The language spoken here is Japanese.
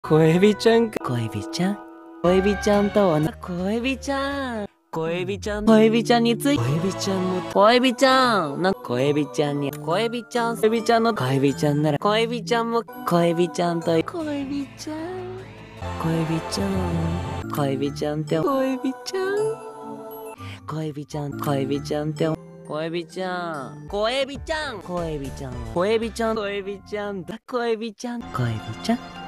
小エビちゃんか。小エビちゃん。小エビちゃんとはな。小エビちゃん。小エビちゃん。小エビちゃんについて。小エビちゃんも。小エビちゃん。小エビちゃんに。小エビちゃん。小エビちゃんの。小エビちゃんなら。小エビちゃんも。小エビちゃんと。小エビちゃん。小エビちゃん。小エビちゃんって。小エビちゃん。小エビちゃん。小エビちゃんって。小エビちゃん。小エビちゃん。小エビちゃん。小エビちゃん。小エビちゃんだ。小エビちゃん。小エビちゃん。